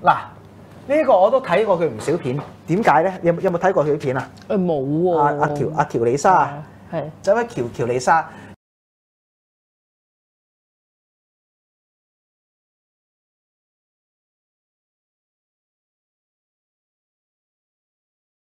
嗱，呢個我都睇過佢唔少片，點解咧？有冇睇過佢啲片啊？ 誒冇喎。 阿喬麗莎， 係就一喬麗莎，